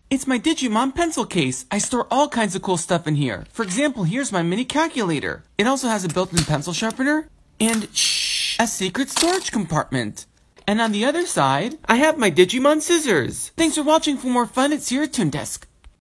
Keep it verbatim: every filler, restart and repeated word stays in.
It's my Digimon pencil case. I store all kinds of cool stuff in here. For example, here's my mini calculator. It also has a built-in pencil sharpener and shh, a secret storage compartment. And on the other side, I have my Digimon scissors. Thanks for watching. For more fun, it's here at Toon Desk.